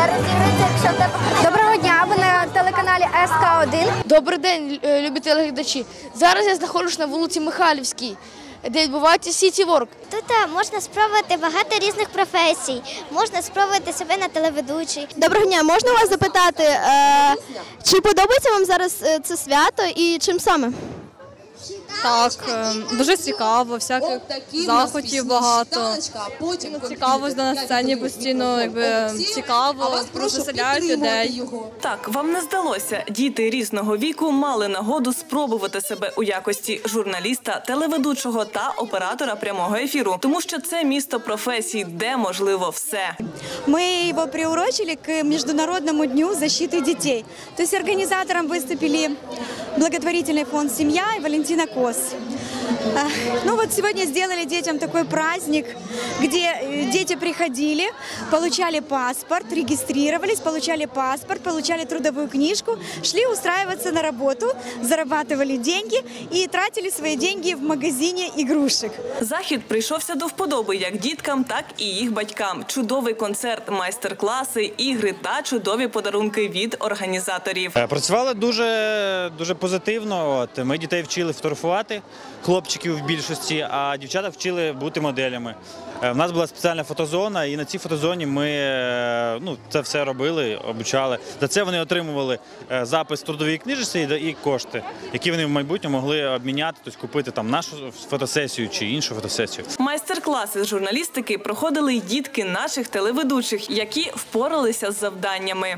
Доброго дня, ви на телеканалі СК1. Добрий день, любі телеглядачі. Зараз я знаходжусь на вулиці Михайлівській, де відбувається сіті-ворк. Тут можна спробувати багато різних професій, можна спробувати себе на телеведучий. Доброго дня, можна вас запитати, чи подобається вам зараз це свято і чим саме? Так, дуже цікаво, всяких заходів багато. Цікаво на сцені постійно, цікаво, розвеселяють людей. Так, вам не здалося? Діти різного віку мали нагоду спробувати себе у якості журналіста, телеведучого та оператора прямого ефіру. Тому що це місто професій, де можливо все. Мы его приурочили к Международному дню защиты детей. То есть организатором выступили благотворительный фонд «Семья» и Валентина Кос. Ну вот сегодня сделали детям такой праздник, где дети приходили, получали паспорт, регистрировались, получали паспорт, получали трудовую книжку, шли устраиваться на работу, зарабатывали деньги и тратили свои деньги в магазине игрушек. Захід прийшовся до вподоби як діткам, так і їх батькам. Чудовий концерт, майстер-класи, ігри та чудові подарунки від організаторів. Працювали дуже позитивно. Ми дітей вчили фотографувати, хлопчиків в більшості, а дівчата вчили бути моделями. У нас була спеціальна фотозона, і на цій фотозоні ми це все робили, обучали. За це вони отримували запис в трудовій книжці і кошти, які вони в майбутньому могли обміняти, тобто купити там нашу фотосесію чи іншу фотосесію. Майстер-класи з журналістики проходили й дітки наших телеведучих, які впоралися з завданнями.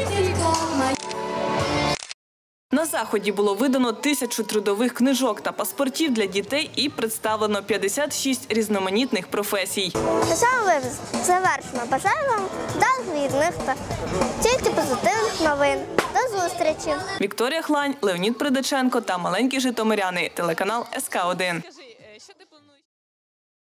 На заході було видано 1000 трудових книжок та паспортів для дітей і представлено 56 різноманітних професій. На цьому випуск завершено. Бажаю вам вдалих та тільки позитивних новин. До зустрічі! Вікторія Хлань, Леонід Придаченко та маленькі житомиряни. Телеканал СК1.